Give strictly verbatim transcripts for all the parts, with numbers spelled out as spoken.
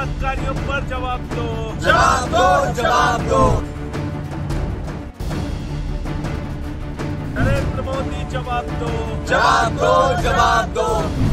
बलात्कारियों पर जवाब दो, जवाब दो, जवाब दो। नरेंद्र मोदी जवाब दो, जवाब दो, जवाब दो।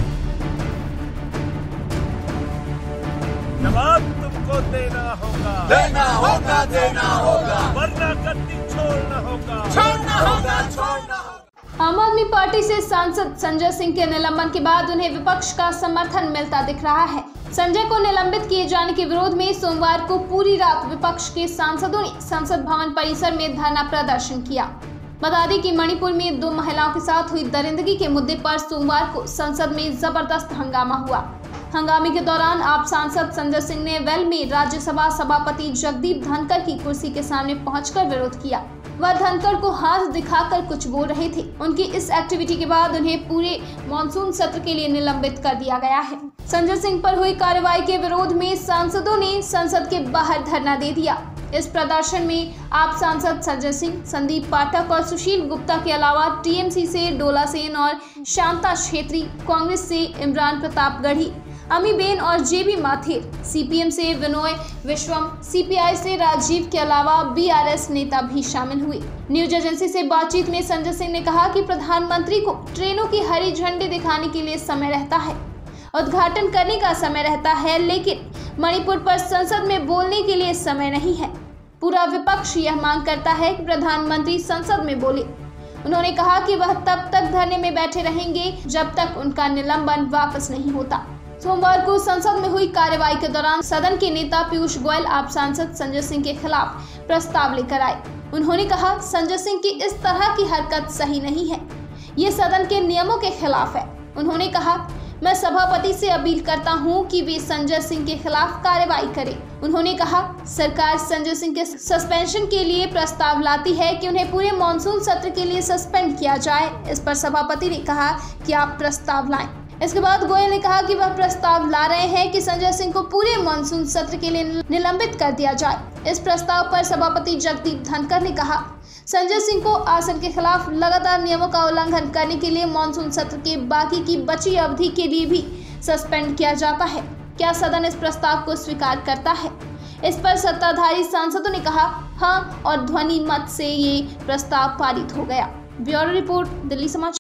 जवाब तुमको देना होगा, देना होगा, देना होगा, वरना गद्दी छोड़ना होगा, छोड़ना होगा, छोड़ना होगा। आम आदमी पार्टी से सांसद संजय सिंह के निलंबन के बाद उन्हें विपक्ष का समर्थन मिलता दिख रहा है। संजय को निलंबित किए जाने के विरोध में सोमवार को पूरी रात विपक्ष के सांसदों ने संसद भवन परिसर में धरना प्रदर्शन किया। बता दें कि मणिपुर में दो महिलाओं के साथ हुई दरिंदगी के मुद्दे पर सोमवार को संसद में जबरदस्त हंगामा हुआ। हंगामे के दौरान आप सांसद संजय सिंह ने वेल में राज्यसभा सभापति जगदीप धनखड़ की कुर्सी के सामने पहुंचकर विरोध किया। वह धनखड़ को हाथ दिखाकर कुछ बोल रहे थे। उनकी इस एक्टिविटी के बाद उन्हें पूरे मॉनसून सत्र के लिए निलंबित कर दिया गया है। संजय सिंह पर हुई कार्रवाई के विरोध में सांसदों ने संसद के बाहर धरना दे दिया। इस प्रदर्शन में आप सांसद संजय सिंह, संदीप पाठक और सुशील गुप्ता के अलावा टीएमसी से डोला सेन और शांता छेत्री, कांग्रेस से इमरान प्रताप गढ़ी, अमीबेन और जेबी माथेर, सीपीएम से विनोय विश्वम, सीपीआई से राजीव के अलावा बीआरएस नेता भी शामिल हुए। न्यूज एजेंसी से बातचीत में संजय सिंह ने कहा कि प्रधानमंत्री को ट्रेनों की हरी झंडी दिखाने के लिए समय रहता है, उद्घाटन करने का समय रहता है, लेकिन मणिपुर पर संसद में बोलने के लिए समय नहीं है। पूरा विपक्ष यह मांग करता है कि प्रधानमंत्री संसद में बोले। उन्होंने कहा कि वह तब तक धरने में बैठे रहेंगे जब तक उनका निलंबन वापस नहीं होता। सोमवार को संसद में हुई कार्रवाई के दौरान सदन के नेता पीयूष गोयल आप सांसद संजय सिंह के खिलाफ प्रस्ताव लेकर आए। उन्होंने कहा संजय सिंह की इस तरह की हरकत सही नहीं है, ये सदन के नियमों के खिलाफ है। उन्होंने कहा मैं सभापति से अपील करता हूं कि वे संजय सिंह के खिलाफ कार्रवाई करें। उन्होंने कहा सरकार संजय सिंह के सस्पेंशन के लिए प्रस्ताव लाती है कि उन्हें पूरे मॉनसून सत्र के लिए सस्पेंड किया जाए। इस पर सभापति ने कहा कि आप प्रस्ताव लाएं। इसके बाद गोयल ने कहा कि वह प्रस्ताव ला रहे हैं कि संजय सिंह को पूरे मॉनसून सत्र के लिए निलंबित कर दिया जाए। इस प्रस्ताव पर सभापति जगदीप धनखड़ ने कहा संजय सिंह को आसन के खिलाफ लगातार नियमों का उल्लंघन करने के लिए मॉनसून सत्र के बाकी की बची अवधि के लिए भी सस्पेंड किया जाता है। क्या सदन इस प्रस्ताव को स्वीकार करता है? इस पर सत्ताधारी सांसदों ने कहा हाँ और ध्वनि मत से ये प्रस्ताव पारित हो गया। ब्यूरो रिपोर्ट, दिल्ली समाचार।